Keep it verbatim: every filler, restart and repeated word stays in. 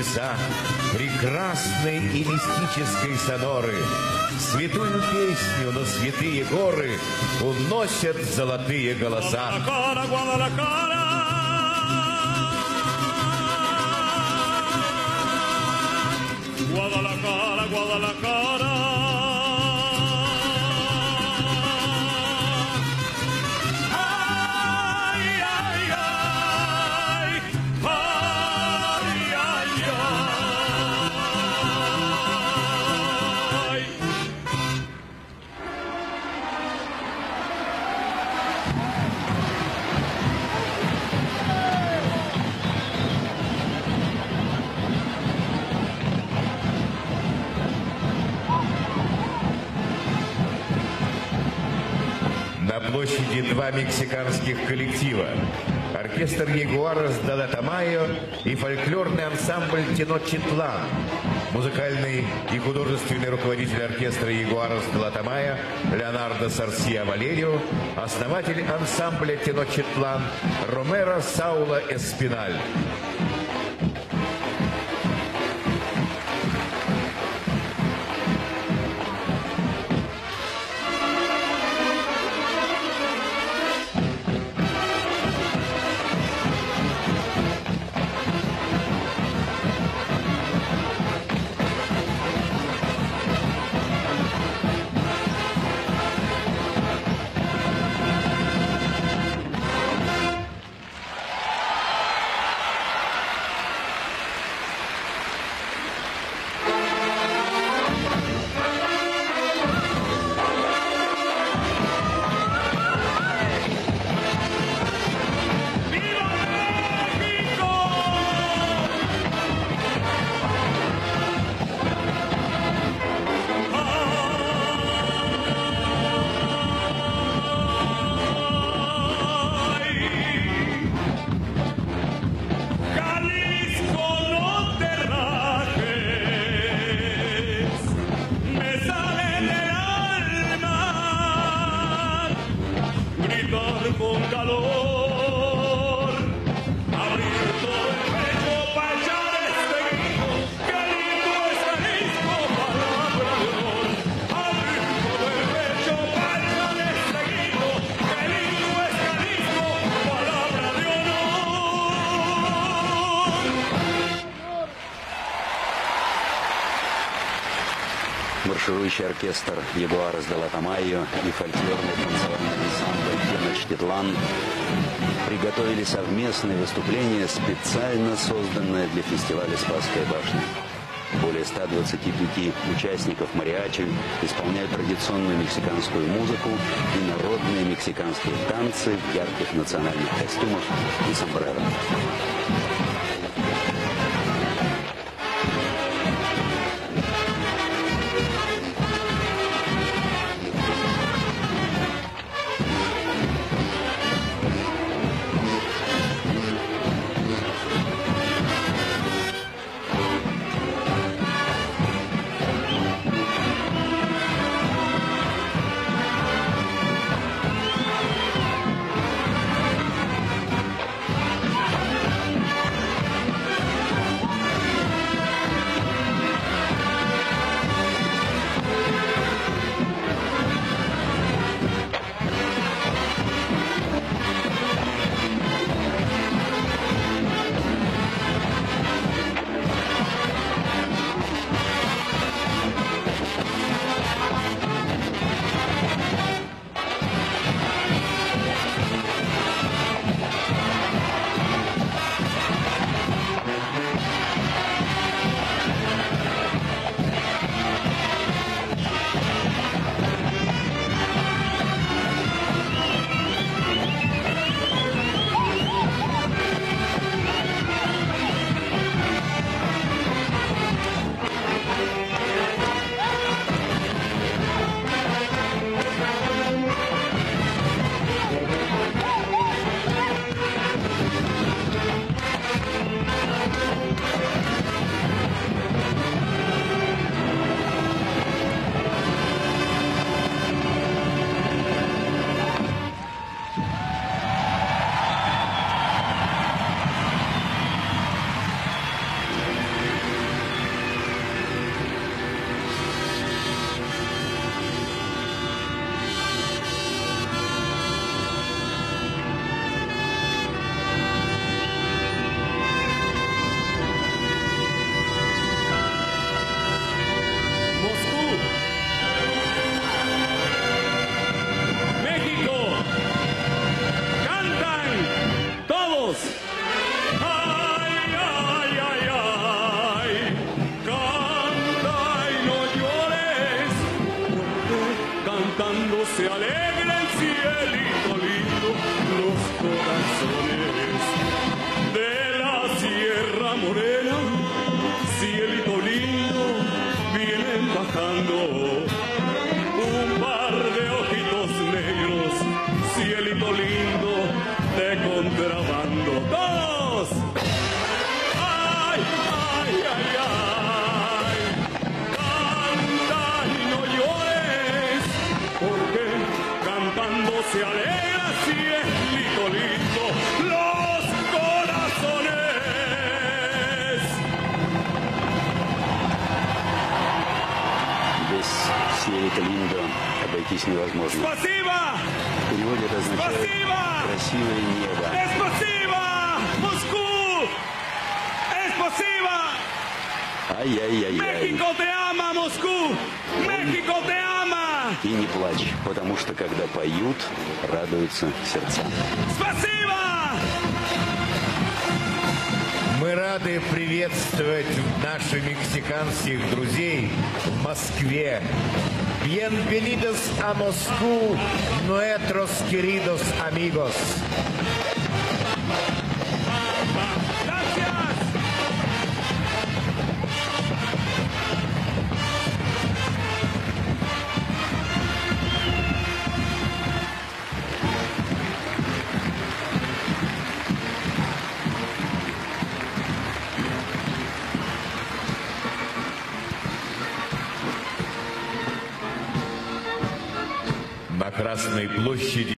небеса, прекрасной и мистической соноры. Святую песню на святые горы уносят золотые голоса. Guadalajara, Guadalajara. Ay, ay, ay, ay, ay, ay. На площади два мексиканских коллектива. Оркестр Ягуарос де ла Тамайо и фольклорный ансамбль Теночтитлан. Музыкальный и художественный руководитель оркестра Ягуарос де ла Тамайо Леонардо Сарсия Валерио, основатель ансамбля Теночтитлан Ромеро Саула Эспиналь. Con calor, abrir todo el pecho para echar este grito, que lindo es Jalisco, palabra de honor. Abrir todo el pecho para echar este grito, que lindo es Jalisco, palabra de honor. Марширующий оркестр Ягуарос де ла Тамайо и фольклорный танцевальный ансамбль Теночтитлан приготовили совместное выступление, специально созданное для фестиваля «Спасская башня». Более ста двадцати пяти участников мариачи исполняют традиционную мексиканскую музыку и народные мексиканские танцы в ярких национальных костюмах и сомбреро. luna morena, cielito lindo, vienen bajando. Un par de ojitos negros, cielito lindo, de contrabando. ¡Dos! ¡Ay, ay, ay, ay! Canta y no llores, porque cantando se alegra, cielito lindo, los corazones. Без «Сиерит Линдо» обойтись невозможно. ¡Спасибо! В переводе это означает ¡Спасибо! «красивое небо». ¡Спасибо! ¡Moscú! ¡Спасибо! Ай-яй-яй-яй. ¡México te ama, Moscú! ¡México te ama! И не плачь, потому что когда поют, радуются сердца. ¡Спасибо! Мы рады приветствовать наших мексиканских друзей в Москве. Bienvenidos a Moscú, nuestros queridos amigos. ¡Gracias! На Красной площади